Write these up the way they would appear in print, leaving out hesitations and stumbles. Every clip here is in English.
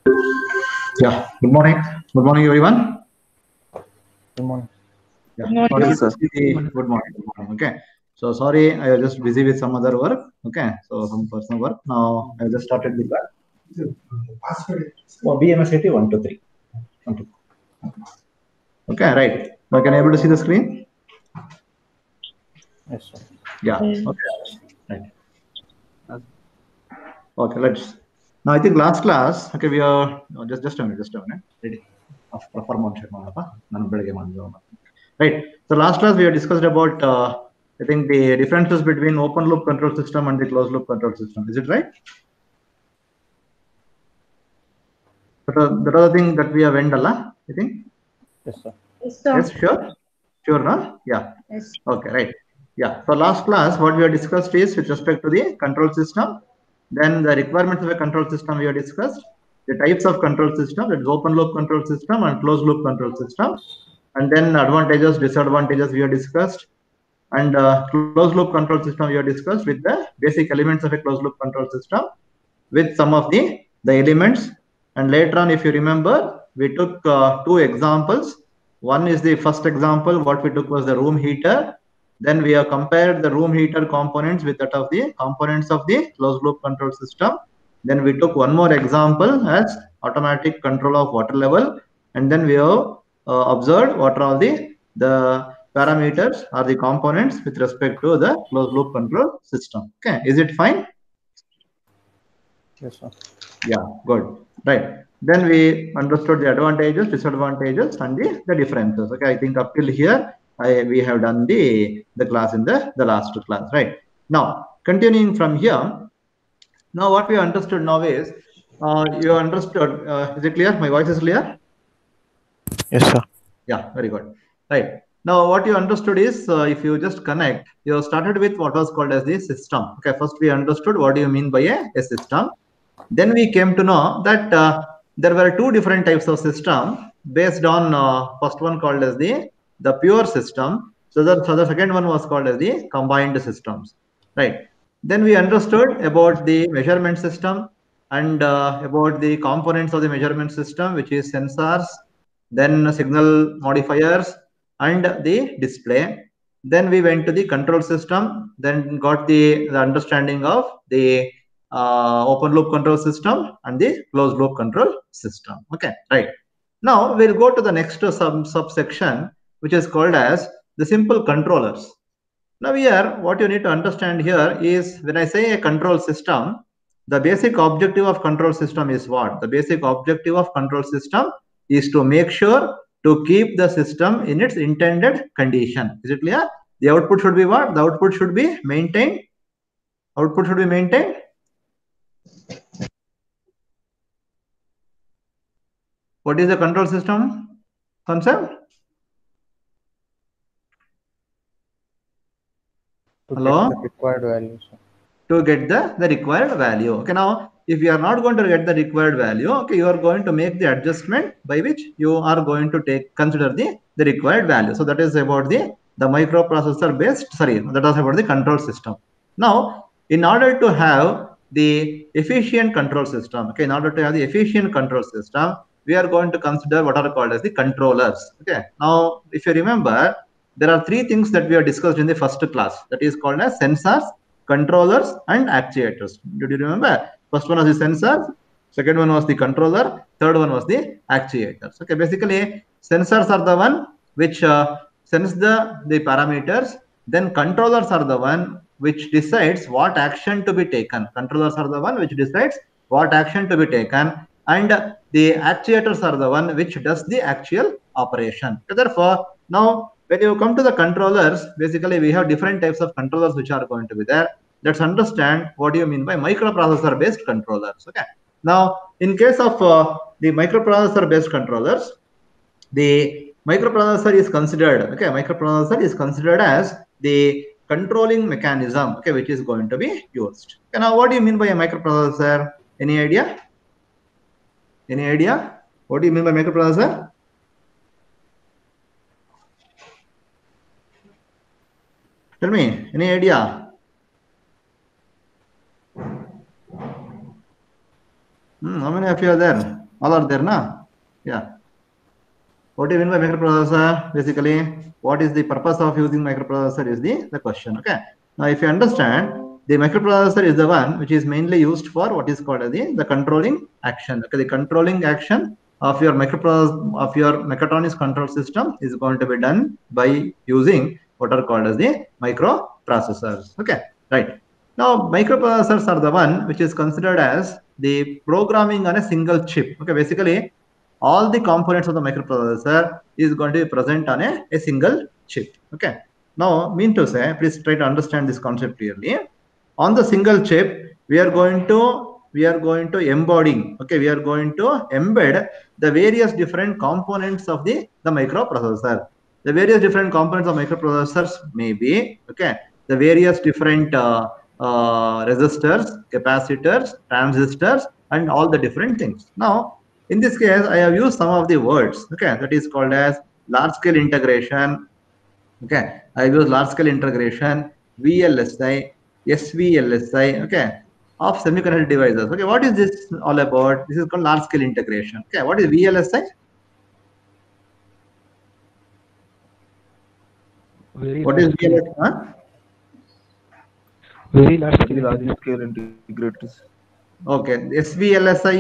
Yeah. Good morning. Good morning, everyone. Good morning. Yeah. Good morning. Audible Yes, to sir. see? Good morning. Good morning. Okay. So sorry, I was just busy with some other work. Okay. So some personal work. Now I just started with that. Oh, BMSIT 123. 1, 2. Okay. Right. Now can you able to see the screen? Yes, sir. Yeah. Okay. Right. Okay. Let's. Now I think last class. Okay. We are just a minute. Just a minute. Ready. Right. So last class we have discussed about I think the differences between open loop control system and the closed loop control system. Is it right? That other thing that we have ended, I think. Yes, sir. Yes, sir. Yes, sure. Sure, no? Yeah. Yes. Okay, right. Yeah. So last class, what we have discussed is with respect to the control system. Then the requirements of a control system we have discussed. The types of control system, that is open loop control system and closed loop control system. And then advantages, disadvantages we have discussed. And closed loop control system we have discussed with the basic elements of a closed loop control system with some of the elements. And later on, if you remember, we took two examples. One is the first example. What we took was the room heater. Then we have compared the room heater components with that of the components of the closed loop control system. Then we took one more example as automatic control of water level. And then we have observed what are all the parameters or the components with respect to the closed loop control system. Okay, is it fine? Yes, sir. Yeah, good. Right. Then we understood the advantages, disadvantages, and the differences. Okay, I think up till here, we have done the class in the last class. Right. Now, continuing from here, now what we understood now is, you understood, is it clear? My voice is clear? Yes, sir. Yeah, very good. Right. Now, what you understood is, if you just connect, you started with what was called as the system. Okay, first we understood what do you mean by a system. Then we came to know that there were two different types of system based on first one called as the pure system. So the second one was called as the combined systems, right? Then we understood about the measurement system and about the components of the measurement system, which is sensors, then signal modifiers, and the display. Then we went to the control system, then got the understanding of the open loop control system and the closed loop control system. Okay, right. Now we'll go to the next subsection, which is called as the simple controllers. Now here, what you need to understand here is when I say a control system, the basic objective of control system is what? The basic objective of control system is to make sure to keep the system in its intended condition. Is it clear? The output should be what? The output should be maintained. Output should be maintained. What is the control system concept? To Hello? get the required value, sir. To get the required value. Okay, now if you are not going to get the required value, okay, you are going to make the adjustment by which you are going to consider the required value. So that is about the microprocessor based, sorry, that is about the control system. Now, in order to have the efficient control system, okay, in order to have the efficient control system, we are going to consider what are called as the controllers. Okay, now if you remember, there are three things that we have discussed in the first class, that is called as sensors, controllers, and actuators. Did you remember? First one was the sensor, second one was the controller, third one was the actuators. Okay, basically sensors are the one which sense the parameters, then controllers are the one which decides what action to be taken. Controllers are the one which decides what action to be taken, and the actuators are the one which does the actual operation. Therefore, now when you come to the controllers, basically we have different types of controllers which are going to be there. Let's understand what do you mean by microprocessor based controllers. Okay, now in case of the microprocessor based controllers, the microprocessor is considered, okay, microprocessor is considered as the controlling mechanism, okay, which is going to be used. Okay, now what do you mean by a microprocessor? Any idea? Any idea? What do you mean by microprocessor? Tell me, any idea? How many of you are there? All are there, na? Yeah. What do you mean by microprocessor? Basically, what is the purpose of using microprocessor is the question. Okay. Now, if you understand, the microprocessor is the one which is mainly used for what is called as the controlling action. Okay, the controlling action of your microprocessor of your mechatronics control system is going to be done by using what are called as the microprocessors. Okay, right. Now, microprocessors are the one which is considered as the programming on a single chip. Okay, basically all the components of the microprocessor is going to be present on a single chip. Okay. Now, mean to say, please try to understand this concept clearly. On the single chip, we are going to embodying. Okay, we are going to embed the various different components of the microprocessor. The various different components of microprocessors may be the various different resistors, capacitors, transistors, and all the different things. Now, in this case, I have used some of the words, that is called as large scale integration. Okay, I use large scale integration, VLSI, SVLSI, of semiconductor devices. Okay, what is this all about? This is called large scale integration. Okay, what is VLSI? What is VLSI? Huh? Very large scale integrators. Okay, SVLSI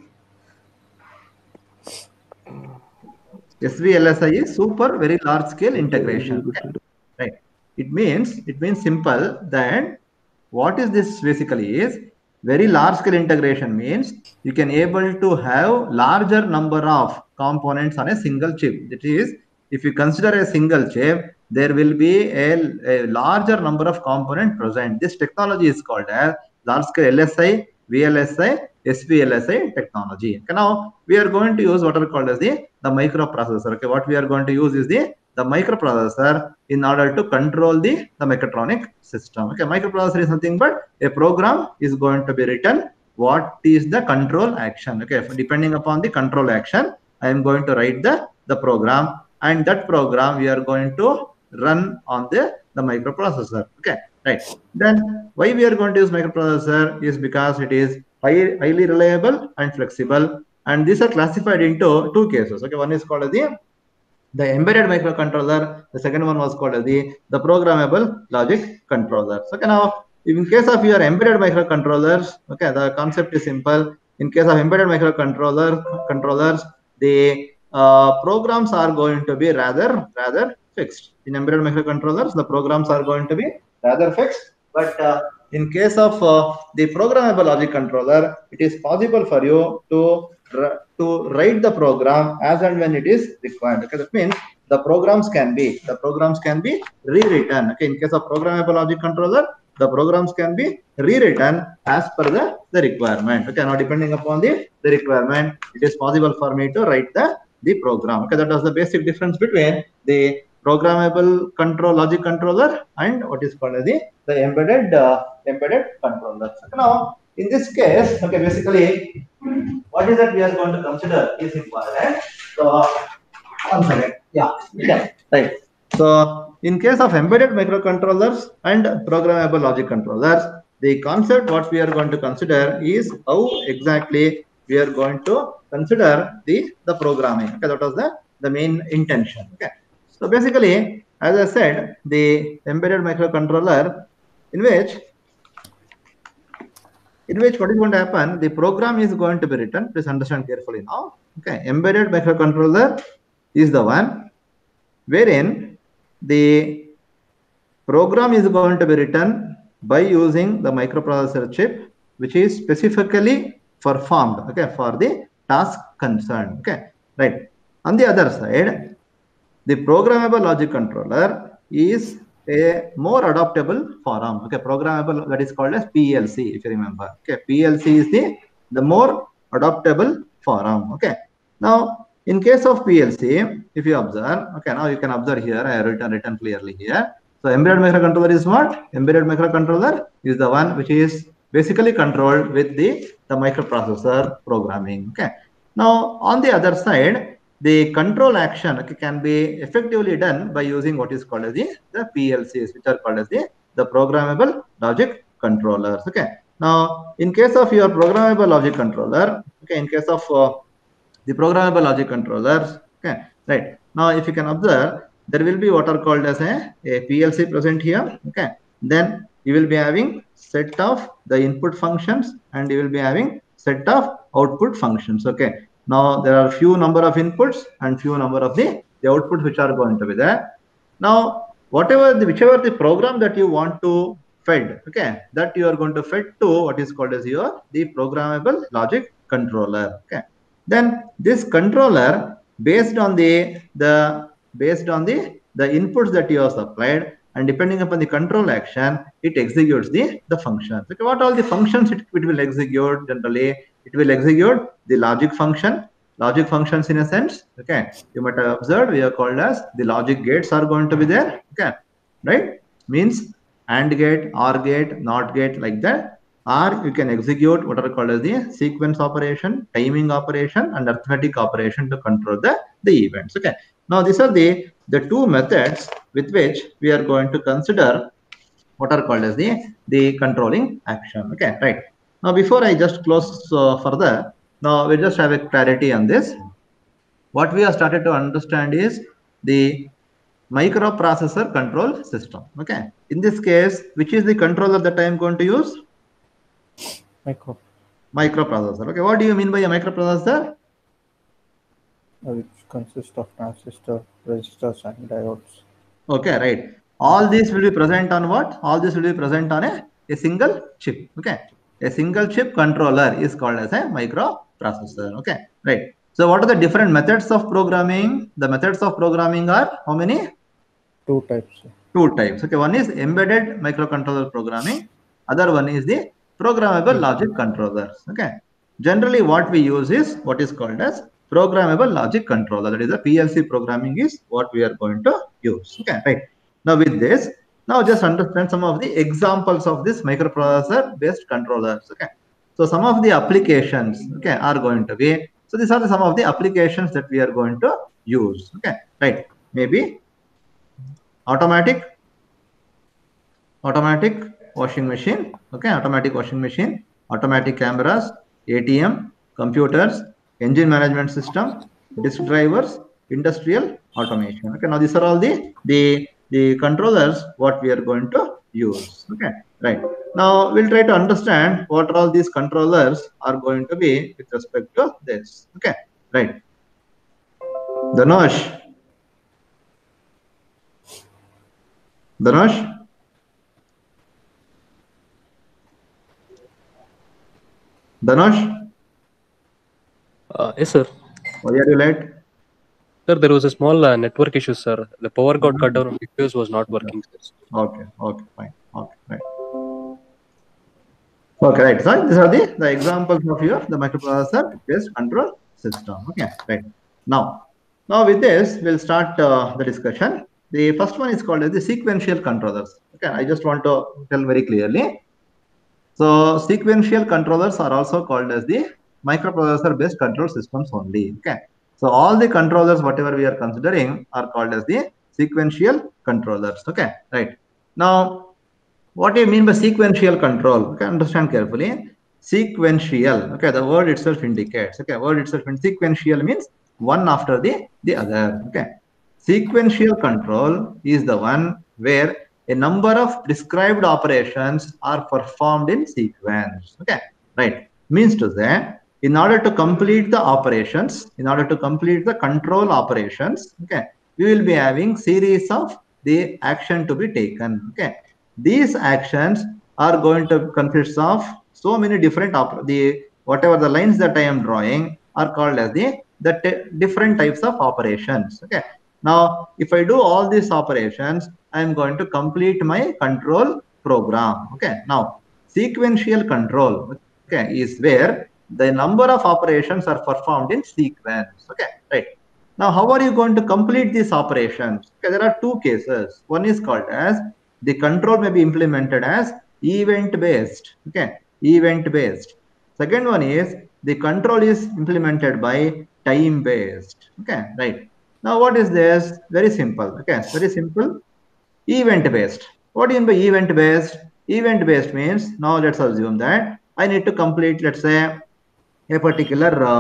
is super very large scale integration. Okay. Right. It means simple that what is this basically is very large scale integration means you can able to have larger number of components on a single chip. That is, if you consider a single chip, there will be a larger number of components present. This technology is called as large scale LSI, VLSI, SVLSI technology. Okay, now we are going to use what are called as the microprocessor. Okay, what we are going to use is the microprocessor in order to control the mechatronic system. Okay, microprocessor is nothing but a program is going to be written. What is the control action? Okay, depending upon the control action, I am going to write the program, and that program we are going to run on the microprocessor. Okay, right. Then why we are going to use microprocessor is because it is highly reliable and flexible, and these are classified into two cases. Okay, one is called as the embedded microcontroller. The second one was called as the programmable logic controller. So, okay, now in case of your embedded microcontrollers, okay, the concept is simple. In case of embedded controllers, the programs are going to be rather fixed. In embedded microcontrollers, the programs are going to be rather fixed. But in case of the programmable logic controller, it is possible for you to write the program as and when it is required. Okay, that means the programs can be rewritten. Okay, in case of programmable logic controller, the programs can be rewritten as per the requirement. Okay, now depending upon the requirement, it is possible for me to write the program. Okay, that was the basic difference between the programmable logic controller and what is called as the embedded controller. So now in this case, okay, basically what is that we are going to consider is important. So one second. Yeah. Right. So in case of embedded microcontrollers and programmable logic controllers, the concept what we are going to consider is how exactly we are going to consider the programming. Okay, that was the main intention. Okay. So basically, as I said, the embedded microcontroller in which what is going to happen, the program is going to be written. Please understand carefully now. Okay, embedded microcontroller is the one wherein the program is going to be written by using the microprocessor chip, which is specifically performed, okay, for the task concerned. Okay, right. On the other side, the programmable logic controller is a more adaptable form. Okay, programmable, that is called as PLC, if you remember. Okay, PLC is the more adaptable form. Okay, now in case of PLC, if you observe, okay, now you can observe here, I have written clearly here. So embedded microcontroller is what? Embedded microcontroller is the one which is basically controlled with the microprocessor programming. Okay, now on the other side, the control action, okay, can be effectively done by using what is called as the PLCs, which are called as the programmable logic controllers. Okay, now in case of your programmable logic controller, okay, in case of the programmable logic controllers. Okay, right. Now, if you can observe, there will be what are called as a PLC present here. Okay, then you will be having set of the input functions and you will be having set of output functions. Okay, now there are few number of inputs and few number of the outputs which are going to be there. Now, whichever the program that you want to fed, okay, that you are going to fed to what is called as the programmable logic controller. Okay, then this controller based on the inputs that you have supplied, and depending upon the control action, it executes the functions. Okay, what all the functions it will execute? Generally it will execute the logic functions in a sense. Okay, you might have observed we are called as the logic gates are going to be there. Okay, right, means AND gate, OR gate, NOT gate, like that. Or you can execute what are called as the sequence operation, timing operation, and arithmetic operation to control the events. Okay, now these are the two methods with which we are going to consider what are called as the controlling action. Okay, right. Now before I just close further, now we just have a clarity on this. What we have started to understand is the microprocessor control system. Okay, in this case, which is the controller that I am going to use? Microprocessor. Okay, what do you mean by a microprocessor? Which consists of transistor, resistors, and diodes. Okay, right. All these will be present on what? All this will be present on a single chip. Okay, a single chip controller is called as a microprocessor. Okay, right. So what are the different methods of programming? The methods of programming are how many? Two types. Two types. Okay, one is embedded microcontroller programming. Other one is the programmable logic controllers. Okay, generally what we use is what is called as programmable logic controller. That is the PLC programming is what we are going to use. Okay, right. Now with this, now just understand some of the examples of this microprocessor based controllers. Okay, so some of the applications, okay, are going to be, so these are some of the applications that we are going to use. Okay, right. Maybe automatic washing machine. Okay, automatic washing machine, automatic cameras, ATM, computers, engine management system, disk drivers, industrial automation. Okay, now these are all the controllers what we are going to use. Okay, right. Now we'll try to understand what all these controllers are going to be with respect to this. Okay, right. Dhanush. Yes, sir. Why are you late? Sir, there was a small network issue, sir. The power got cut down and fuse was not working, sir. Okay, fine. Okay, right. Okay, right. So these are the examples of the microprocessor based control system. Okay, right. Now with this, we'll start the discussion. The first one is called as the sequential controllers. Okay, I just want to tell very clearly. So sequential controllers are also called as the microprocessor based control systems only. Okay, so all the controllers whatever we are considering are called as the sequential controllers. Okay, right. Now what do you mean by sequential control? Okay, understand carefully. Sequential. Okay, the word itself indicates. Okay, word itself means sequential means one after the other. Okay, sequential control is the one where a number of prescribed operations are performed in sequence. Okay, right. Means to say, in order to complete the operations, in order to complete the control operations, okay, we will be having series of the action to be taken. Okay, these actions are going to consist of so many different whatever the lines that I am drawing are called as the different types of operations. Okay, now if I do all these operations, I am going to complete my control program. Okay, now sequential control, okay, is where the number of operations are performed in sequence. Okay, right. Now how are you going to complete these operations? Okay, there are two cases. One is called as the control may be implemented as event based. Okay, event based. Second one is the control is implemented by time based. Okay, right. Now what is this? Very simple. Okay, very simple. Event based. What do you mean by event based? Event based means, now let's assume that I need to complete, let's say, a particular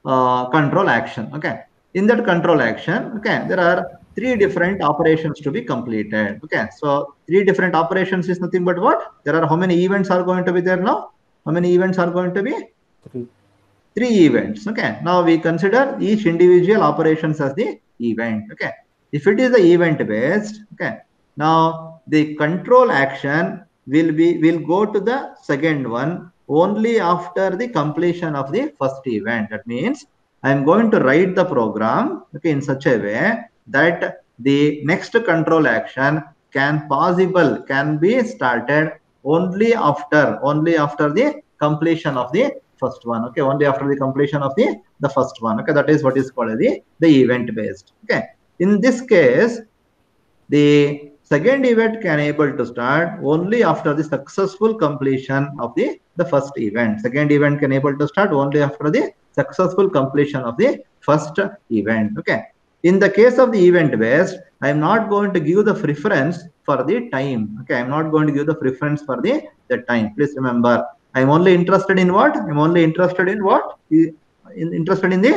control action. Okay, in that control action, okay, there are 3 different operations to be completed. Okay, so 3 different operations is nothing but what? There are how many events are going to be there now? How many events are going to be? 3. 3 events. Okay, now we consider each individual operations as the event. Okay, if it is the event based, okay, now the control action will go to the second one only after the completion of the first event. That means I am going to write the program, okay, in such a way that the next control action can be started only after the completion of the first one. Okay, only after the completion of the first one. Okay, that is what is called the event based. Okay, in this case the second event can able to start only after the successful completion of the first event. Second event can able to start only after the successful completion of the first event. Okay, in the case of the event based, I am not going to give the preference for the time. Okay, I am not going to give the preference for the time. Please remember, I am only interested in what? I'm only interested in what? Interested in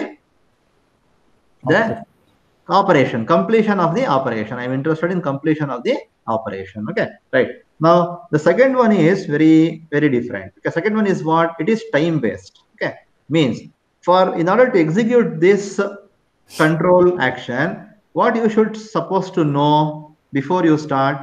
the operation, completion of the operation. I'm interested in completion of the operation. Okay, right. Now the second one is very different. Okay, second one is what? It is time based. Okay, means in order to execute this control action, what you should supposed to know before you start?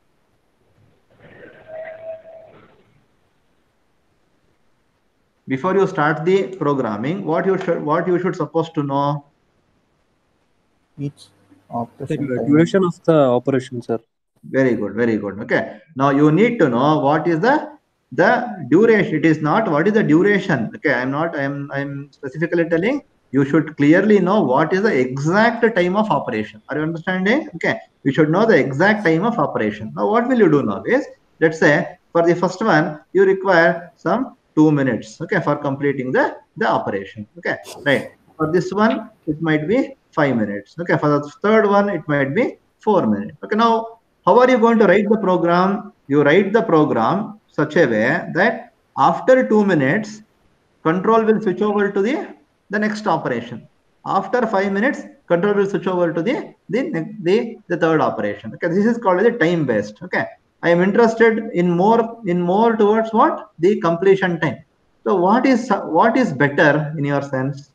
Before you start the programming, what you should supposed to know? Each operation The time. duration of the operation, sir. Very good, very good. Okay, now you need to know what is the duration. It is not what is the duration. Okay, I'm specifically telling you should clearly know what is the exact time of operation. Are you understanding? Okay, you should know the exact time of operation. Now what will you do now is, let's say for the first one you require some 2 minutes, okay, for completing the operation. Okay, right. For this one it might be 5 minutes. Okay, for the third one it might be 4 minutes. Okay, now how are you going to write the program? You write the program such a way that after 2 minutes, control will switch over to the next operation. After 5 minutes, control will switch over to the third operation. Okay, this is called the time based. Okay, I am interested in more towards what? The completion time. So what is better in your sense?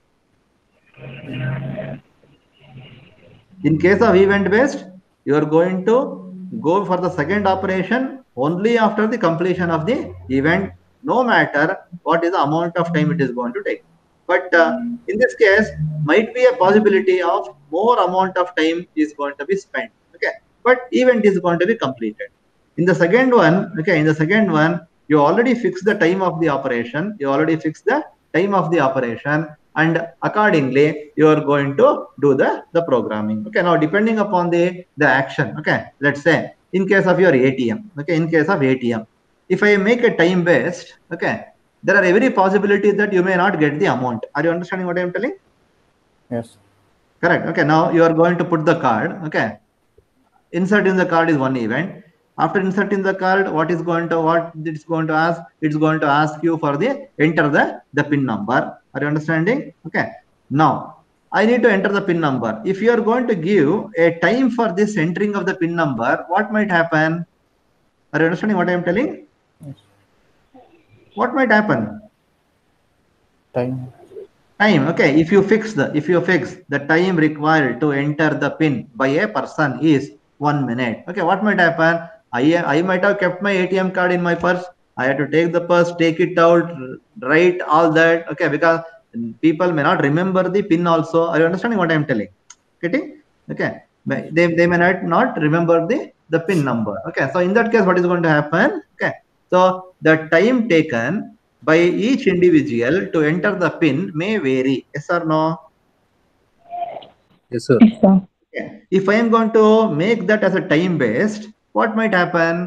In case of event based, you are going to go for the second operation only after the completion of the event, no matter what is the amount of time it is going to take. But in this case, might be a possibility of more amount of time is going to be spent. Okay, but event is going to be completed. In the second one, okay, you already fixed the time of the operation. You already fixed the time of the operation, and accordingly you are going to do the programming. Okay, now depending upon the action. Okay, let's say in case of your ATM. Okay, in case of ATM, if I make a time based, okay, there are every possibility that you may not get the amount. Are you understanding what I am telling? Yes. Correct. Okay, now you are going to put the card. Okay, insert in the card is one event. After inserting the card, what it's going to ask? It's going to ask you for enter the PIN number. Are you understanding? Okay, now I need to enter the PIN number. If you are going to give a time for this entering of the PIN number, what might happen? Are you understanding what I am telling? Yes. What might happen? Time. Okay, if you fix the time required to enter the PIN by a person is 1 minute. Okay, what might happen? I might have kept my ATM card in my purse. I had to take the purse, take it out, write all that. Okay, because people may not remember the PIN also. Are you understanding what I am telling? Getting? Okay, they may not remember the PIN number. Okay, so in that case, what is going to happen? Okay, so the time taken by each individual to enter the PIN may vary. Yes or no? Yes, sir. Yes, sir. Okay. If I am going to make that as a time based, what might happen?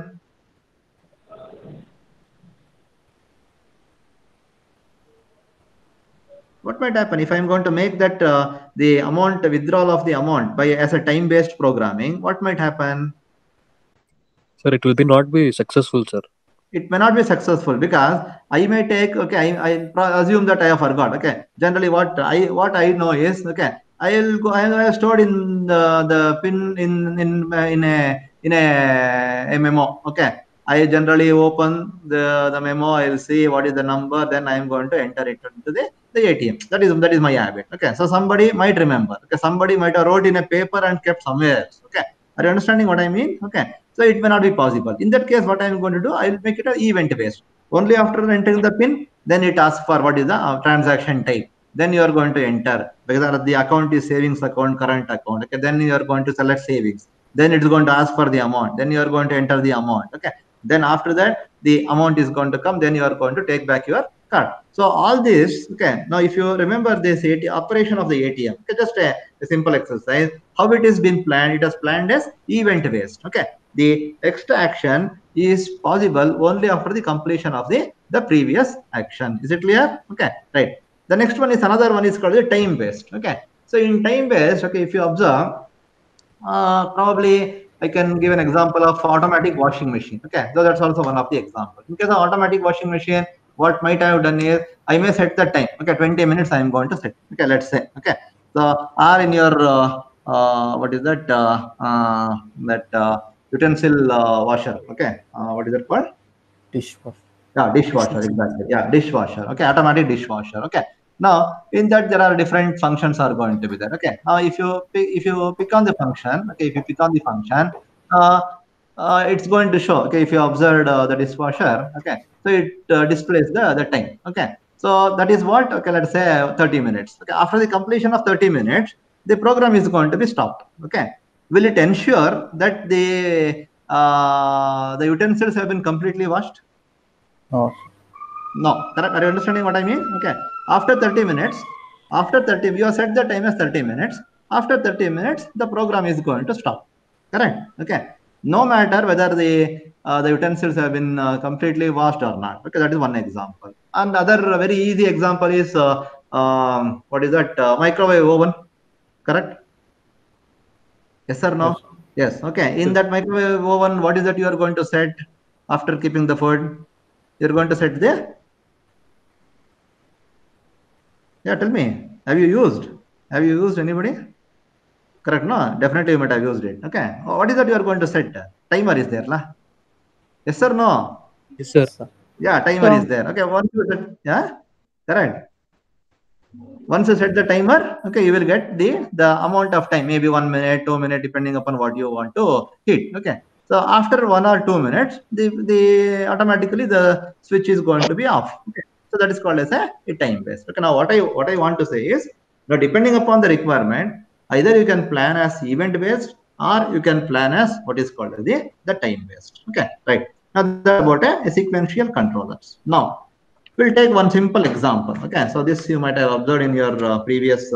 What might happen if I am going to make that the withdrawal of the amount by as a time based programming? What might happen? Sir, it will not be successful, sir. it may not be successful because I may take, okay, I assume that I have forgot. Okay, generally what I know is, okay, I'll go. I have stored in the pin in a memo. Okay, I generally open the memo. I'll see what is the number. Then I am going to enter it into the ATM. That is my habit. Okay, so somebody might remember. Okay, somebody might have wrote in a paper and kept somewhere else. Okay, are you understanding what I mean? Okay, so it may not be possible. In that case, what I am going to do, I will make it an event based. Only after entering the pin, then it asks for what is the transaction type. Then you are going to enter whether the account is savings account, current account. Okay, then you are going to select savings. Then it's going to ask for the amount. Then you are going to enter the amount. Okay. Then after that, the amount is going to come. Then you are going to take back your card. So all this, okay. Now, if you remember this operation of the ATM, okay, just a simple exercise. How it is been planned? It is planned as event based. Okay. The extra action is possible only after the completion of the previous action. Is it clear? Okay. Right. The next one is another one is called the time based. Okay. So in time based, okay, if you observe, probably I can give an example of automatic washing machine. Okay, so that's also one of the examples. In case of automatic washing machine, what might I have done is I may set the time. Okay, 20 minutes I am going to set. Okay, let's say. Okay, so or in your what is that utensil washer? Okay, what is that called? Dishwasher. Yeah, dishwasher, exactly. Yeah, dishwasher. Okay, automatic dishwasher. Okay. Now, in that there are different functions are going to be there. Okay. Now, if you pick on the function, okay, if you pick on the function, uh, it's going to show. Okay, if you observe the dishwasher, okay, so it displays the time. Okay. So that is what. Okay, let's say 30 minutes. Okay. After the completion of 30 minutes, the program is going to be stopped. Okay. Will it ensure that the utensils have been completely washed? No. No, correct. Are you understanding what I mean? Okay. After 30 minutes, after 30, you have set the time as 30 minutes. After 30 minutes, the program is going to stop. Correct. Okay. No matter whether the utensils have been completely washed or not. Okay, that is one example. And other very easy example is what is that microwave oven? Correct. Yes or no? Yes. Okay. In that microwave oven, what is that you are going to set after keeping the food? You're going to set the. Yeah, tell me. Have you used? Have you used anybody? Correct, no? Definitely you might have used it. Okay. What is that you are going to set? Timer is there, la? Yes or no? Yes, sir. Yeah, timer is there. Okay, once you set, yeah, correct. Once you set the timer, okay, you will get the amount of time, maybe 1 minute, 2 minutes, depending upon what you want to hit. Okay. So after 1 or 2 minutes, the automatically the switch is going to be off. Okay. So that is called as a time based. Okay. Now what I want to say is, now depending upon the requirement, either you can plan as event based or you can plan as what is called as the time based. Okay. Right. Now that's about a sequential controllers. Now we'll take one simple example. Okay, so this you might have observed in your previous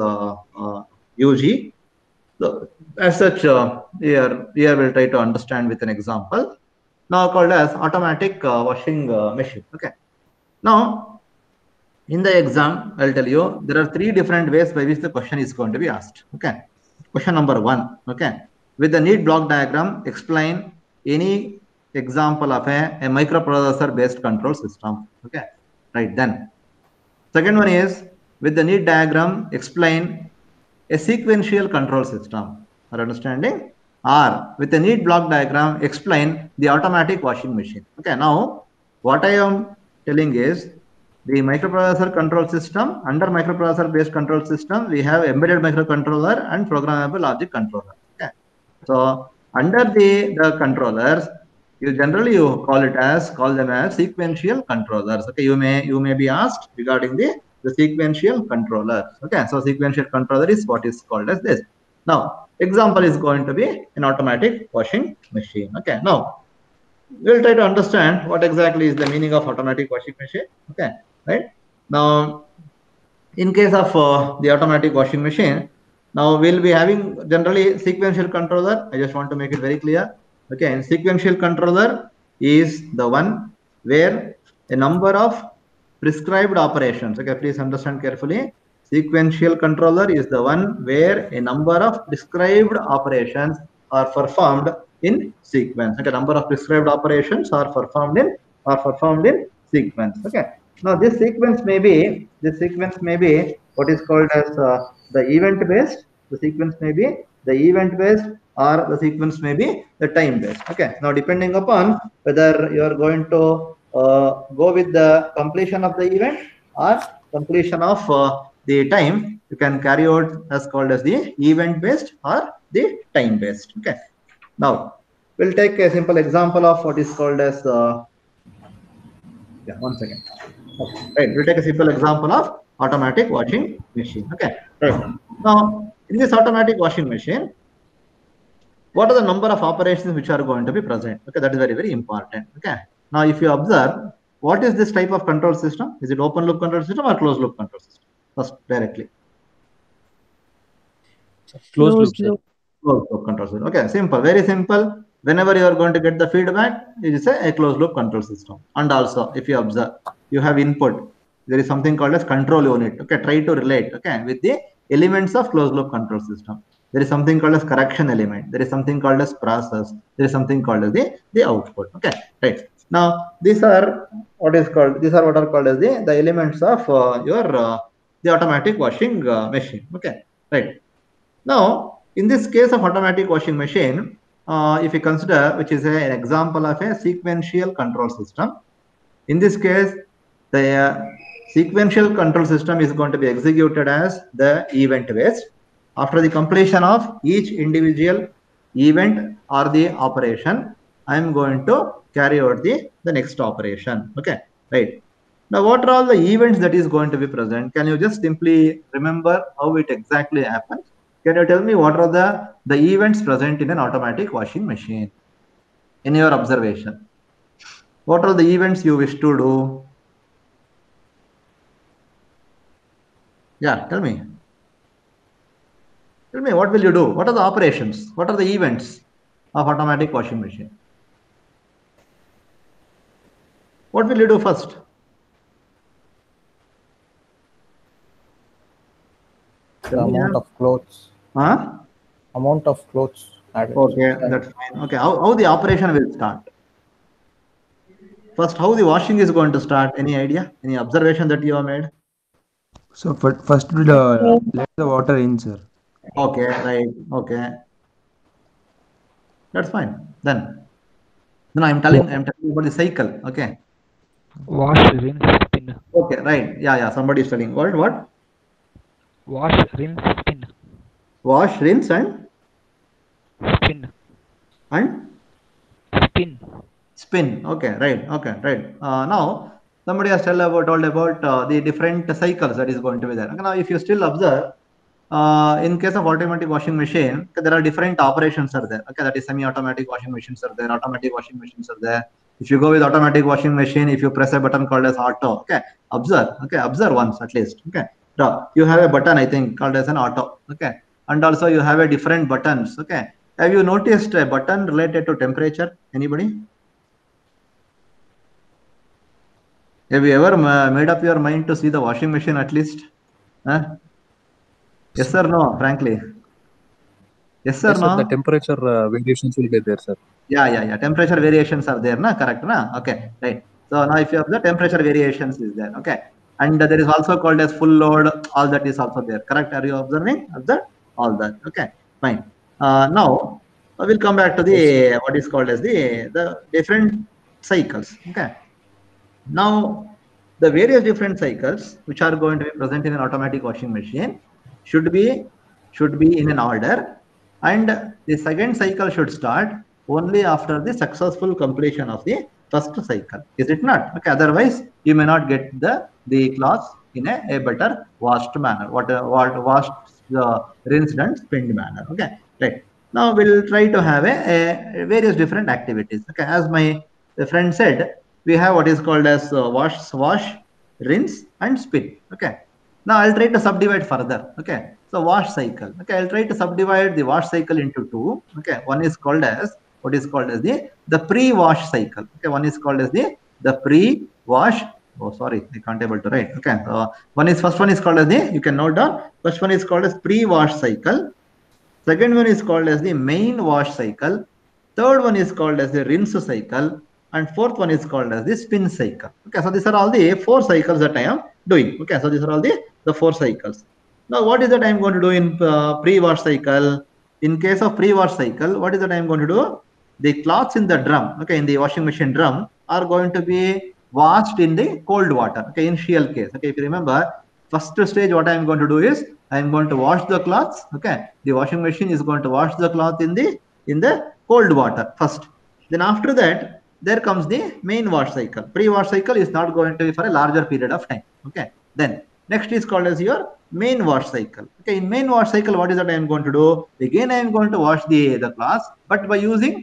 UG. So as such, here we'll try to understand with an example. Now called as automatic washing machine. Okay. Now in the exam, I'll tell you there are 3 different ways by which the question is going to be asked. Okay. Question number 1. Okay. With the need block diagram, explain any example of a microprocessor based control system. Okay. Right, then second one is with the need diagram explain a sequential control system. Are understanding? Or with the need block diagram explain the automatic washing machine. Okay, now what I am telling is the microprocessor control system. Under microprocessor based control system, we have embedded microcontroller and programmable object controller. Okay, so under the controllers, you generally call them as sequential controllers. Okay, you may be asked regarding the sequential controllers. Okay, so sequential controller is what is called as this. Now example is going to be an automatic washing machine. Okay, now we'll try to understand what exactly is the meaning of automatic washing machine. Okay, right. Now in case of the automatic washing machine, now we'll be having generally sequential controller. I just want to make it very clear. Okay, and sequential controller is the one where a number of prescribed operations. Okay, please understand carefully. Sequential controller is the one where a number of prescribed operations are performed in sequence. Okay, number of prescribed operations are performed in are performed in sequence. Okay. Now this sequence may be what is called as the event based. The sequence may be the event based, or the sequence may be the time based. Okay. Now depending upon whether you are going to go with the completion of the event or completion of the time, you can carry out as called as the event based or the time based. Okay. Now we'll take a simple example of what is called as yeah, one second. Okay. Right, we'll take a simple example of automatic washing machine. Okay, right. Now in this automatic washing machine, what are the number of operations which are going to be present? Okay, that is very, very important. Okay. Now if you observe, what is this type of control system? Is it open loop control system or closed loop control system? First, directly. Closed loop, sir. Closed loop control system. Okay, simple, very simple. Whenever you are going to get the feedback, it is a closed loop control system. And also, if you observe, you have input. There is something called as control unit. Okay, try to relate. Okay, with the elements of closed loop control system. There is something called as correction element. There is something called as process. There is something called as the output. Okay, right. Now these are what are called as the elements of your the automatic washing machine. Okay, right. Now, in this case of automatic washing machine, if you consider, which is an example of a sequential control system, in this case, the sequential control system is going to be executed as the event based. After the completion of each individual event or the operation, I am going to carry out the next operation. Okay, right. Now, what are all the events that is going to be present? Can you just simply remember how it exactly happens? Can you tell me what are the events present in an automatic washing machine in your observation? What are the events you wish to do? Yeah, tell me. Tell me, what will you do? What are the operations? What are the events of automatic washing machine? What will you do first? The amount of clothes. Huh? Amount of clothes added. Okay, that's fine. Okay, how the operation will start? First, how the washing is going to start? Any idea? Any observation that you have made? So first we'll let the water in, sir. Okay, right. Okay, that's fine. Then I'm telling you about the cycle. Okay. Wash, rinse, spin. Okay, right. Yeah. Somebody is telling. What? Wash, rinse, spin. Wash, rinse, and Spin. spin. Okay, right. Okay, right. Now somebody has told about the different cycles that is going to be there. Okay, now if you still observe, in case of automatic washing machine, okay, there are different operations are there. Okay, that is semi-automatic washing machines are there, automatic washing machines are there. If you go with automatic washing machine, if you press a button called as auto, okay, observe once at least. Okay, now you have a button, I think, called as an auto. Okay, and also you have a different buttons. Okay, have you noticed a button related to temperature? Anybody? Have you ever made up your mind to see the washing machine at least? Huh? Yes or no, frankly? Yes or Yes, sir, no? the temperature variations will be there, sir. Yeah. Temperature variations are there, na? Correct, na? Okay, right. So now if you have the temperature variations is there, okay. And there is also called as full load, all that is also there. Correct? Are you observing? Observe all that. Okay, fine. Now we'll come back to the what is called as the different cycles. Okay. Now the various different cycles which are going to be present in an automatic washing machine should be in an order, and the second cycle should start only after the successful completion of the first cycle. Is it not? Okay, otherwise you may not get the cloths in a better washed manner, washed, rinsed and spinned manner. Okay, right. Now we'll try to have a various different activities. Okay, as my friend said, we have what is called as wash, rinse and spin. Okay, now I'll try to subdivide further. Okay, so wash cycle. Okay, I'll try to subdivide the wash cycle into two. Okay, one is called as what is called as the pre-wash cycle. Okay, one is called as the pre-wash. Oh, sorry, I can't able to write. Okay, first one is called as you can note down. First one is called as pre-wash cycle. Second one is called as the main wash cycle. Third one is called as the rinse cycle. and fourth one is called as the spin cycle. Okay, so these are all the 4 cycles that I am doing. Okay, so these are all the 4 cycles. Now, what is that I am going to do in pre-wash cycle? In case of pre-wash cycle, what is that I am going to do? The cloths in the drum, okay, in the washing machine drum, are going to be washed in the cold water. Okay, initial case. Okay, if you remember, first stage, what I am going to do is I am going to wash the cloths. Okay, the washing machine is going to wash the cloth in the cold water first. Then after that, there comes the main wash cycle. Pre-wash cycle is not going to be for a larger period of time. Okay, then next is called as your main wash cycle. Okay, in main wash cycle, what is that I am going to do? Again, I am going to wash the cloths, but by using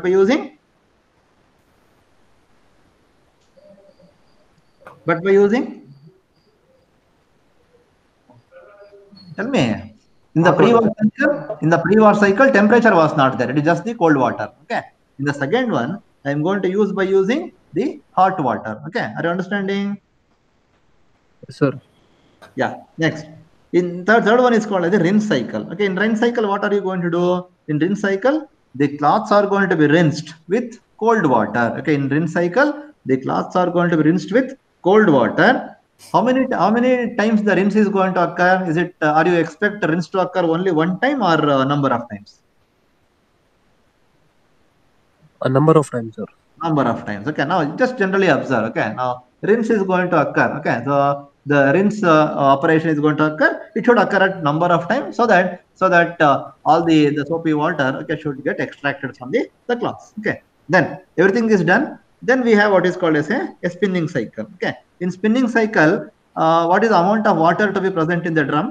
tell me. In the pre-wash cycle, temperature was not there. It is just the cold water. Okay. In the second one, I am going to use by using the hot water. Okay. Are you understanding? Yes, sir. Yeah. Next. In third one is called as the rinse cycle. Okay. In rinse cycle, what are you going to do? In rinse cycle, the cloths are going to be rinsed with cold water. Okay. In rinse cycle, the cloths are going to be rinsed with cold water. How many times the rinse is going to occur? Is it are you expect rinse to occur only one time or a number of times? A number of times, sir. Number of times. Okay. Now just generally observe. Okay. Now rinse is going to occur. Okay. So the rinse operation is going to occur. It should occur at number of times so that all the soapy water, okay, should get extracted from the cloths. Okay. Then everything is done. Then we have what is called as a spinning cycle. Okay. In spinning cycle, what is the amount of water to be present in the drum?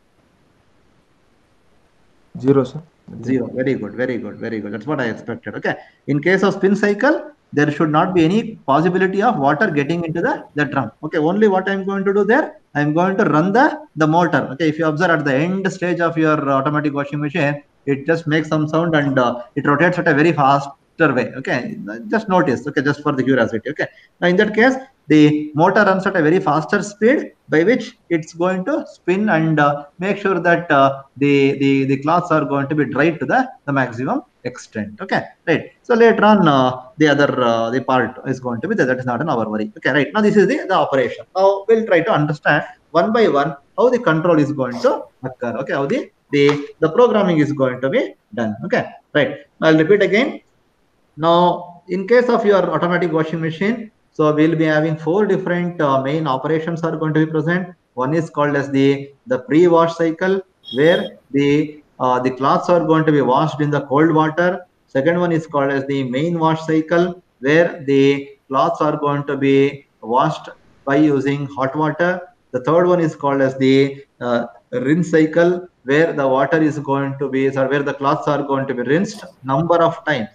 0, sir. 0. Very good. Very good. Very good. That's what I expected. Okay. In case of spin cycle, there should not be any possibility of water getting into the drum. Okay. Only what I'm going to do there, I'm going to run the motor. Okay. If you observe at the end stage of your automatic washing machine, it just makes some sound and it rotates at a very faster way. Okay. Just notice. Okay. Just for the curiosity. Okay. Now in that case, the motor runs at a very faster speed by which it's going to spin and make sure that the cloths are going to be dried to the maximum extent. Okay, right. So later on, the other the part is going to be that is not an our worry. Okay, right. Now this is the operation. Now we'll try to understand one by one how the control is going to occur. Okay, how the programming is going to be done. Okay, right. I'll repeat again. Now, in case of your automatic washing machine, so we'll be having 4 different main operations are going to be present. One is called as the pre-wash cycle, where the cloths are going to be washed in the cold water. Second one is called as the main wash cycle, where the cloths are going to be washed by using hot water. The third one is called as the rinse cycle, where the water is going to be, or where the cloths are going to be rinsed number of times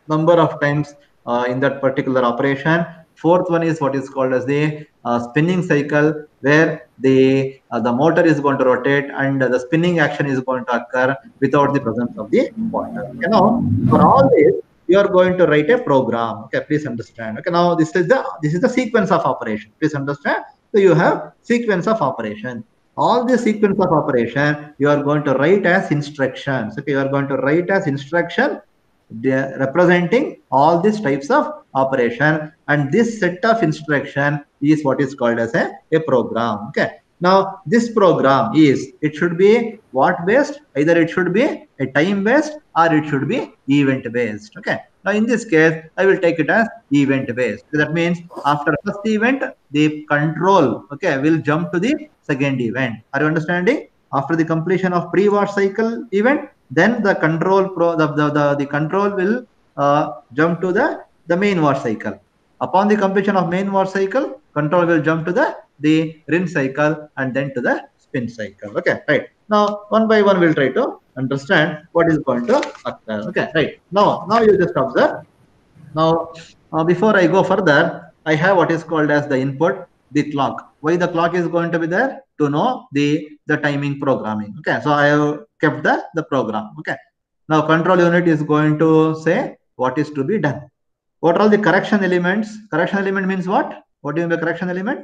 in that particular operation. Fourth one is what is called as the spinning cycle, where the motor is going to rotate and the spinning action is going to occur without the presence of the water. Okay, now for all this, you are going to write a program. Okay, please understand. Okay, now this is the sequence of operation. Please understand. So you have sequence of operation. All the sequence of operation you are going to write as instructions. Okay, you are going to write as instruction representing all these types of operation, and this set of instruction is what is called as a program. Okay, now this program it should be what based? Either it should be a time based or it should be event based. Okay, now in this case I will take it as event based. So that means after first event the control, okay, will jump to the second event. Are you understanding? After the completion of pre-wash cycle event, then the control the control will jump to the main wash cycle. Upon the completion of main wash cycle, control will jump to the rinse cycle and then to the spin cycle. Okay, right. Now one by one we'll try to understand what is going to occur. Okay, right. Now you just observe. Now before I go further, I have what is called as the input, the clock. Why the clock is going to be there? To know the timing programming. Okay, so I have kept the program. Okay, now control unit is going to say what is to be done. What are all the correction elements? Correction element means what? What do you mean by correction element?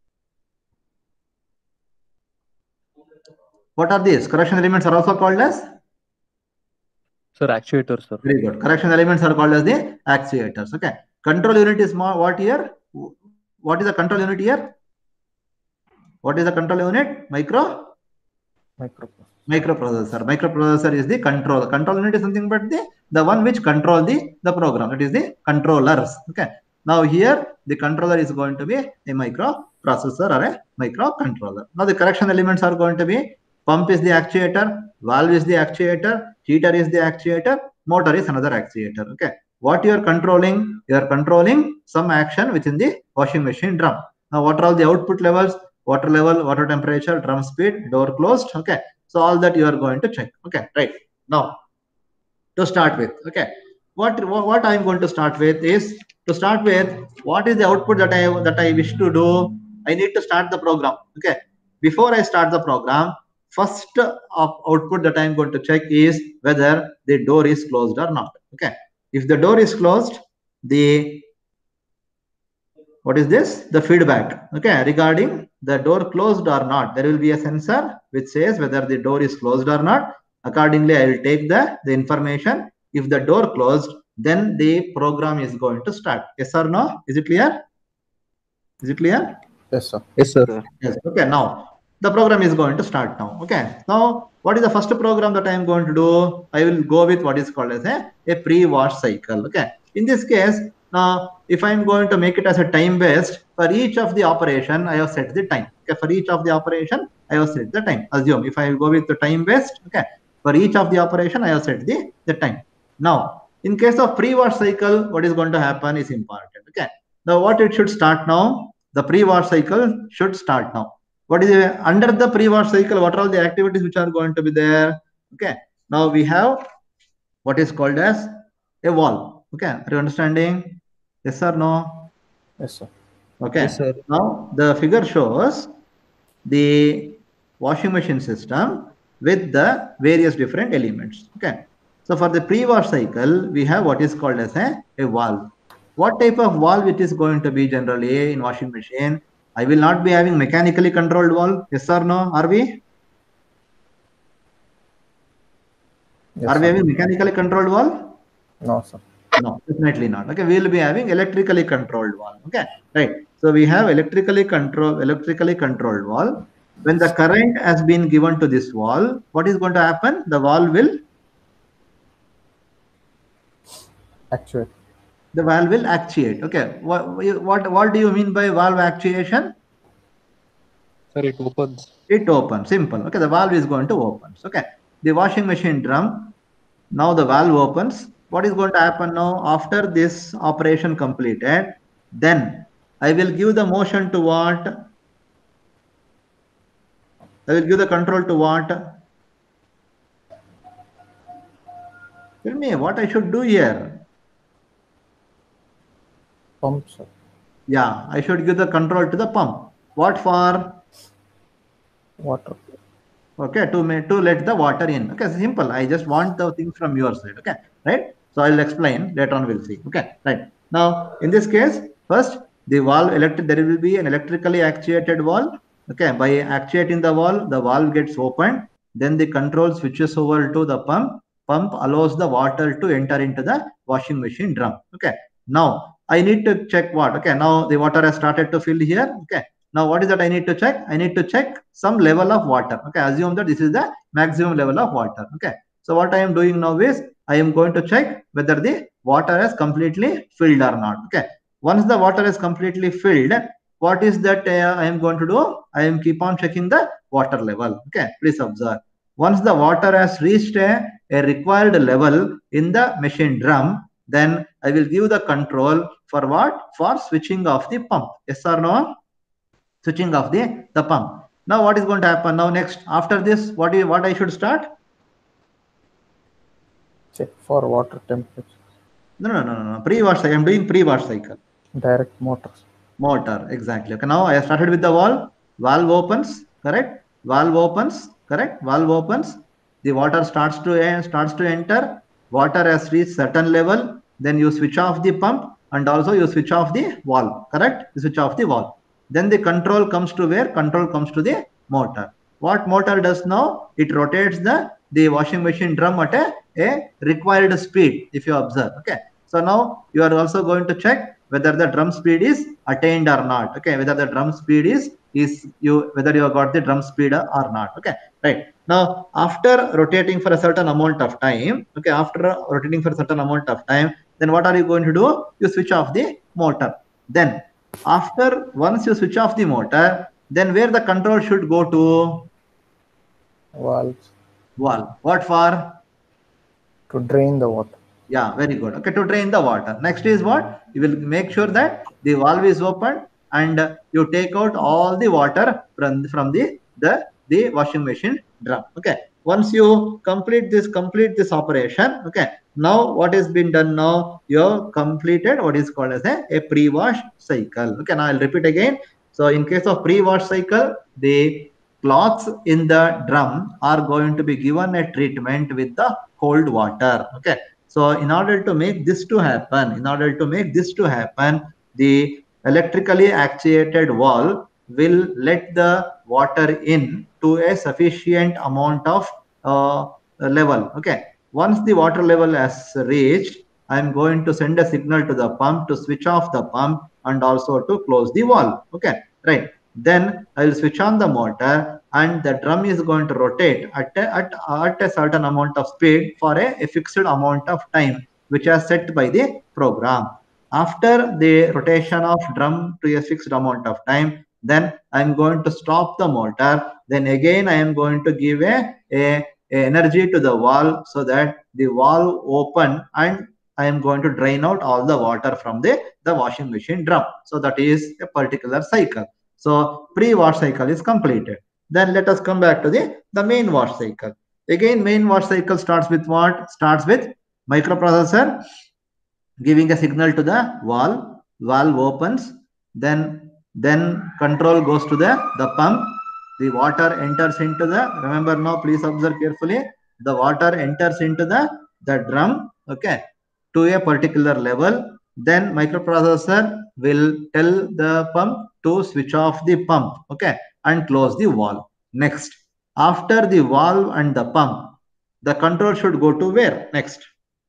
What are these? Correction elements are also called as? Sir, actuators, sir. Very good. Correction elements are called as the actuators. Okay. Control unit is what here? What is the control unit here? What is the control unit? Microprocessor. Microprocessor is the control. Control unit is something but the one which control the program. That is the controllers. Okay. Now here the controller is going to be a microprocessor or a microcontroller. Now the correction elements are going to be pump is the actuator, valve is the actuator, heater is the actuator, motor is another actuator. Okay. What you are controlling? You are controlling some action within the washing machine drum. Now what are all the output levels? Water level, water temperature, drum speed, door closed. Okay. So all that you are going to check. Okay. Right. Now to start with. Okay. What I am going to start with is to start with what is the output that I wish to do. I need to start the program. Okay. Before I start the program, first output that I am going to check is whether the door is closed or not. Okay. If the door is closed, what is this? The feedback. Okay. Regarding the door closed or not, there will be a sensor which says whether the door is closed or not. Accordingly, I will take the information. If the door closed, then the program is going to start. Yes or no? Is it clear? Is it clear? Yes, sir. Yes, sir. Yes. Okay. Now the program is going to start now. Okay. Now what is the first program that I am going to do? I will go with what is called as a pre-wash cycle. Okay. In this case, now if I am going to make it as a time based, for each of the operation, I have set the time. Okay. For each of the operation, I have set the time. Assume if I go with the time based, okay. For each of the operation, I have set the time. Now, in case of pre-wash cycle, what is going to happen is important. Okay. Now, what it should start now? The pre-wash cycle should start now. What is under the pre-wash cycle? What are all the activities which are going to be there? Okay. Now we have what is called as a valve. Okay. Are you understanding? Yes or no? Yes, sir. Okay. Yes, sir. Now the figure shows the washing machine system with the various different elements. Okay. So for the pre-wash cycle, we have what is called as a valve. What type of valve it is going to be generally in washing machine? I will not be having mechanically controlled valve. Yes or no? Are we? Yes, Are we sir. having mechanically controlled valve? No, sir. No, definitely not. Okay, we will be having electrically controlled valve. Okay, right. So we have electrically controlled valve. When the current has been given to this valve, what is going to happen? The valve will Actuate. the valve will actuate. Okay, what do you mean by valve actuation? Sir, it opens. It opens. Simple. Okay, the valve is going to open. Okay, the washing machine drum. Now the valve opens. What is going to happen now? After this operation completed, then I will give the motion to what? I will give the control to what? Tell me what I should do here. Pump, sir. Yeah, I should give the control to the pump. What for? Water. Okay, to let the water in. Okay, simple. I just want the things from your side. Okay, right? So I'll explain later on. We'll see. Okay, right. Now in this case, first the valve there will be an electrically actuated valve. Okay, by actuating the valve gets opened. Then the control switches over to the pump. Pump allows the water to enter into the washing machine drum. Okay. Now I need to check what? Okay. Now the water has started to fill here. Okay. Now what is that I need to check? I need to check some level of water. Okay. Assume that this is the maximum level of water. Okay. So what I am doing now is I am going to check whether the water has completely filled or not. Okay. Once the water is completely filled, what is that I am going to do? I am keep on checking the water level. Okay. Please observe. Once the water has reached a required level in the machine drum, then I will give the control for what? For switching off the pump. Yes or no? Switching off the pump. Now what is going to happen? Now next, after this, what I should start? Check for water temperature. No. Pre-wash cycle. I am doing pre-wash cycle. Direct motors. Motor, exactly. Okay, now I have started with the valve. Valve opens, correct? Valve opens, correct? Valve opens. The water starts to enter. Water has reached certain level. Then you switch off the pump and also you switch off the valve, correct? You switch off the valve. Then the control comes to where? Control comes to the motor. What motor does now? It rotates the washing machine drum at a required speed, if you observe. Okay. So now you are also going to check whether the drum speed is attained or not. Okay, whether the drum speed is whether you have got the drum speed or not. Okay, right. Now after rotating for a certain amount of time, okay, after rotating for a certain amount of time, then what are you going to do? You switch off the motor. Then after once you switch off the motor, then where the control should go to? Valves Valve. What for? to drain the water. Yeah, very good. Okay, to drain the water. Next is what? You will make sure that the valve is open and you take out all the water from the washing machine drum. Okay. Once you complete this operation, okay. Now what has been done now? You have completed what is called as a pre-wash cycle. Okay, now I'll repeat again. So in case of pre-wash cycle, the cloths in the drum are going to be given a treatment with the cold water. Okay. So in order to make this to happen, the electrically actuated valve will let the water in to a sufficient amount of level. Okay. Once the water level has reached, I am going to send a signal to the pump to switch off the pump and also to close the valve. Okay. Right. Then I will switch on the motor and the drum is going to rotate at a certain amount of speed for a fixed amount of time, which is set by the program. After the rotation of drum to a fixed amount of time, then I am going to stop the motor. Then again I am going to give a energy to the valve so that the valve open and I am going to drain out all the water from the washing machine drum. So that is a particular cycle. So pre-wash cycle is completed. Then let us come back to the main wash cycle. Again, main wash cycle starts with what? Starts with microprocessor giving a signal to the valve. Valve opens. Then control goes to the pump. The water enters into remember now, please observe carefully. The water enters into the drum, okay, to a particular level. Then microprocessor will tell the pump to switch off the pump, okay, and close the valve. Next, after the valve and the pump, the control should go to where? Next.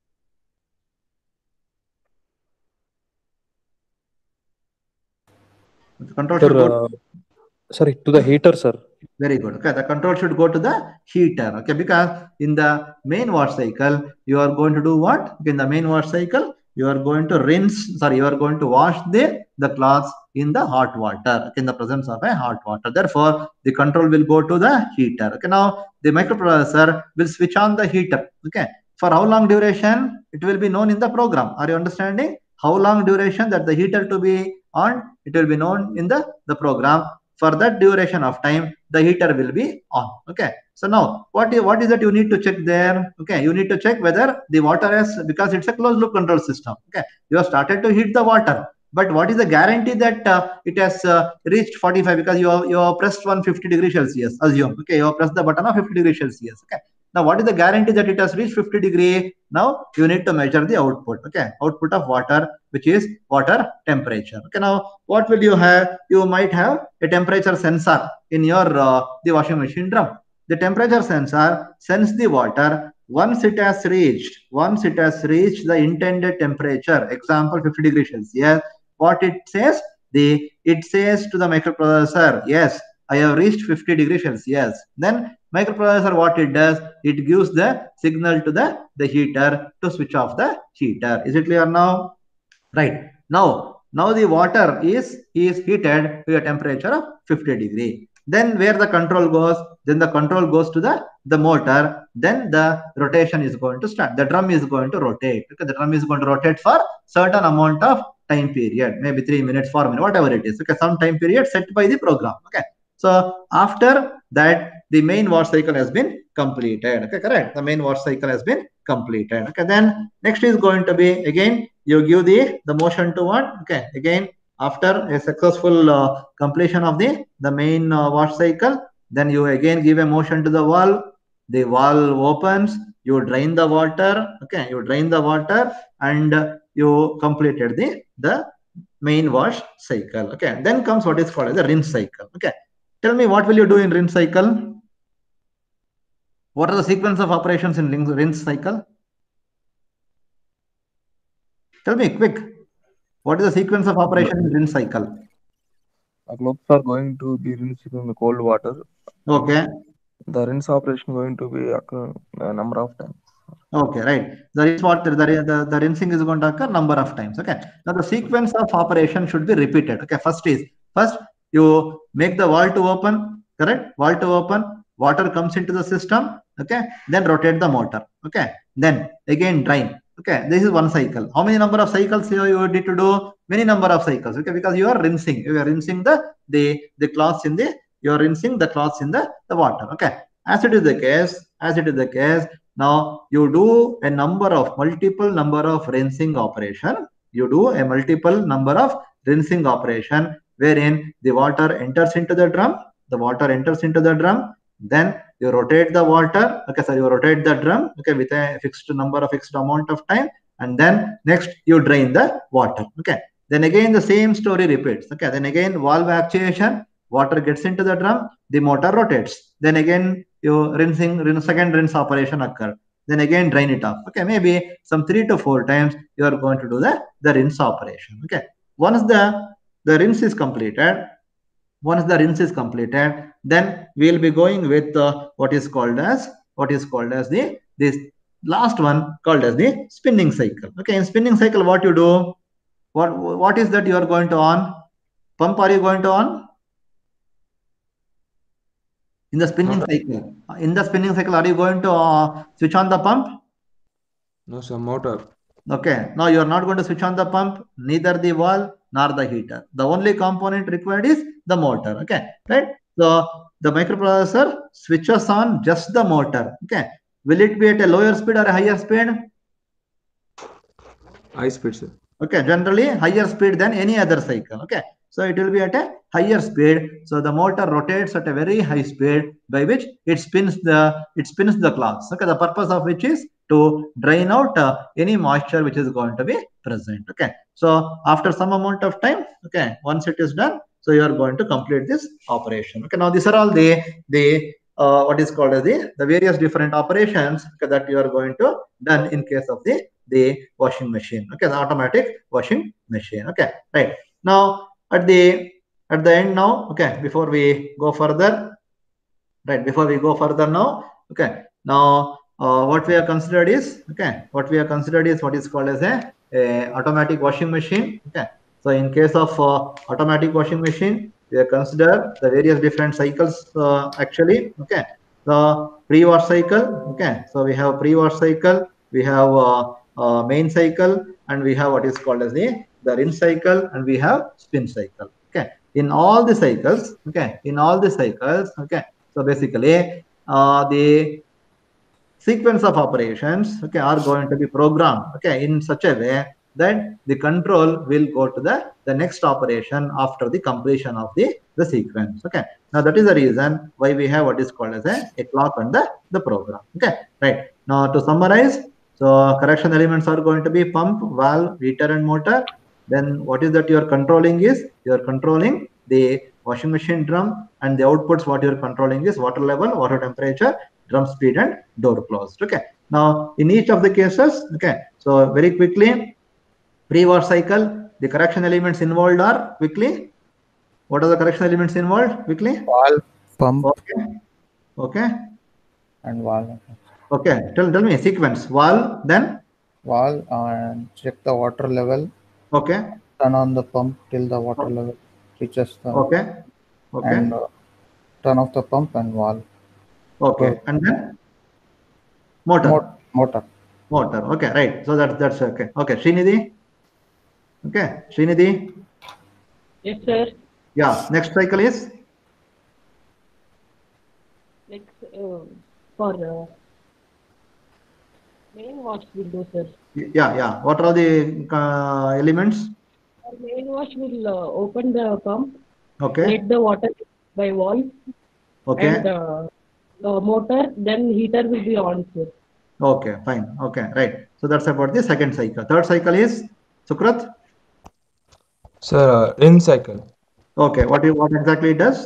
The control should go sorry, to the heater, sir. Very good. Okay, the control should go to the heater. Okay, because in the main wash cycle, you are going to do what? In the main wash cycle, you are going to you are going to wash the cloths in the hot water, in the presence of a hot water. Therefore, the control will go to the heater. Okay, now the microprocessor will switch on the heater. Okay, for how long duration? It will be known in the program. Are you understanding? How long duration that the heater to be on? It will be known in the program. For that duration of time, the heater will be on. Okay. So now what is that you need to check there? Okay. You need to check whether the water has, because it's a closed loop control system. Okay. You have started to heat the water, but what is the guarantee that it has reached 45? Because you have pressed 150 degrees Celsius, assume. Okay. You have pressed the button of 50 degrees Celsius. Okay. Now what is the guarantee that it has reached 50 degree? Now you need to measure the output. Okay. Output of water, which is water temperature. Okay. Now what will you have? You might have a temperature sensor in your the washing machine drum. The temperature sensor sends the water once it has reached the intended temperature, example 50 degrees Celsius. What it says? It says to the microprocessor, yes, I have reached 50 degrees Celsius. Then microprocessor, what it does, it gives the signal to the heater to switch off the heater. Is it clear now? Right. Now the water is heated to a temperature of 50 degree. Then where the control goes? Then the control goes to the motor. Then the rotation is going to start. The drum is going to rotate. Okay, the drum is going to rotate for certain amount of time period, maybe 3 minutes, 4 minutes, whatever it is. Okay, some time period set by the program. Okay. So after that, the main wash cycle has been completed. Okay, correct. The main wash cycle has been completed. Okay, then next is going to be, again, you give the motion to what? Okay, again, after a successful completion of the main wash cycle, then you again give a motion to the valve. The valve opens, you drain the water. Okay, you drain the water and you completed the main wash cycle. Okay, then comes what is called as the rinse cycle. Okay, tell me, what will you do in rinse cycle? What are the sequence of operations in rinse cycle? Tell me, quick. What is the sequence of operation in rinse cycle? Clothes are going to be rinsed in the cold water. Okay. The rinse operation going to be occur a number of times. Okay, right. The rinse water, the rinsing is going to occur number of times. Okay. Now the sequence of operation should be repeated. Okay. First you make the valve to open. Correct. Valve to open. Water comes into the system. Okay. Then rotate the motor. Okay. Then again drain. Okay. This is one cycle. How many number of cycles you need to do? Many number of cycles. Okay. Because you are rinsing. You are rinsing the cloths in the. You are rinsing the cloths in the water. Okay. As it is the case. Now you do a multiple number of rinsing operation. You do a multiple number of rinsing operation wherein the water enters into the drum. The water enters into the drum. Then you rotate the water. Okay, so you rotate the drum. Okay, with a fixed amount of time, and then next you drain the water. Okay. Then again the same story repeats. Okay. Then again valve actuation. Water gets into the drum. The motor rotates. Then again you second rinse operation occur. Then again drain it off. Okay, maybe some 3 to 4 times you are going to do the rinse operation. Okay, once the rinse is completed, then we will be going with what is called as this last one called as the spinning cycle. Okay, in spinning cycle, what you do? What is that you are going to on? Pump are you going to on? In the spinning cycle, are you going to switch on the pump? No, sir, motor. Okay. Now you are not going to switch on the pump, neither the valve nor the heater. The only component required is the motor. Okay. Right. So the microprocessor switches on just the motor. Okay. Will it be at a lower speed or a higher speed? High speed, sir. Okay. Generally higher speed than any other cycle. Okay. So it will be at a higher speed. So the motor rotates at a very high speed by which it spins the cloths. Okay, the purpose of which is to drain out any moisture which is going to be present. Okay, so after some amount of time, okay, once it is done, so you are going to complete this operation. Okay, now these are all the what is called as the various different operations, okay, that you are going to done in case of the washing machine. Okay, the automatic washing machine. Okay, right. Now at the end now, okay, before we go further now, okay, now what we have considered is what is called as a automatic washing machine. Okay, so in case of automatic washing machine, we have considered the various different cycles actually. Okay, the pre-wash cycle. Okay, so we have pre-wash cycle, we have main cycle, and we have what is called as the rinse cycle, and we have spin cycle. Okay, in all the cycles, okay, so basically the sequence of operations, okay, are going to be programmed, okay, in such a way that the control will go to the next operation after the completion of the sequence. Okay, now that is the reason why we have what is called as a clock and the program. Okay, right. Now to summarize, so correction elements are going to be pump, valve, heater, and motor. Then what is that you are controlling is you are controlling the washing machine drum, and the outputs what you are controlling is water level, water temperature, drum speed, and door closed. Okay, now in each of the cases, okay, so very quickly, pre-wash cycle, the correction elements involved are quickly, what are the correction elements involved quickly? Valve, pump, okay, and valve. okay, tell me sequence. Valve, then Valve, and check the water level. Okay, Turn on the pump till the water level reaches the. okay, And turn off the pump and valve. Okay, and then motor. Okay, right. So that's okay. Okay, Srinidhi. Okay, Srinidhi. Yes, sir. Yeah. Next cycle is Next for main wash window, sir. Yeah. What are the elements? Our main wash will open the pump. Okay. Let the water by valve. Okay. And motor, then heater will be on, sir. Okay, fine. Okay, right. So that's about the second cycle. Third cycle is Sukrat. Sir, rinse cycle. Okay, what exactly it does?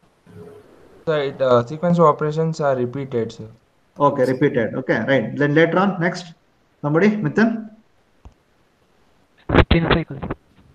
Sir, sequence of operations are repeated, sir. Okay, repeated. Okay, right. Then later on, next, somebody, Mithun. Spin cycle.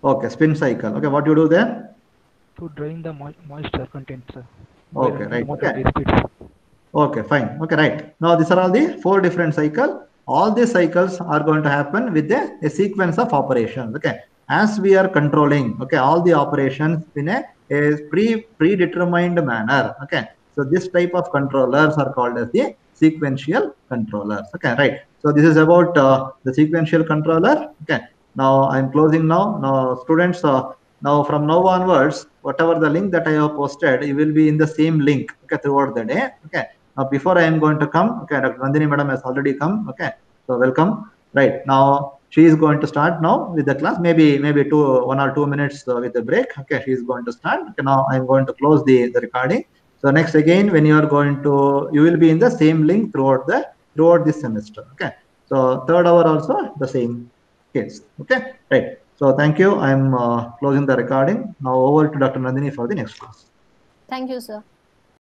Okay, spin cycle. Okay, what you do there? To drain the moisture content, sir. Okay, right. Motor Okay. high speed. Okay, fine. Okay, right. Now these are all the 4 different cycles. All these cycles are going to happen with a sequence of operations. Okay, as we are controlling, okay, all the operations in a predetermined manner. Okay, so this type of controllers are called as the sequential controllers. Okay, right. So this is about the sequential controller. Okay, now I'm closing now. Now students, now from now onwards, whatever the link that I have posted, it will be in the same link. Okay, throughout the day. Okay. Now, before I am going to come, okay, Dr. Nandini madam has already come. Okay, so welcome. Right now, she is going to start now with the class. Maybe 1 or 2 minutes with a break. Okay, she is going to start. Okay, now I am going to close the recording. So next again, when you are going to, you will be in the same link throughout this semester. Okay, so third hour also the same case. Okay, right. So thank you. I am closing the recording now. Over to Dr. Nandini for the next class. Thank you, sir.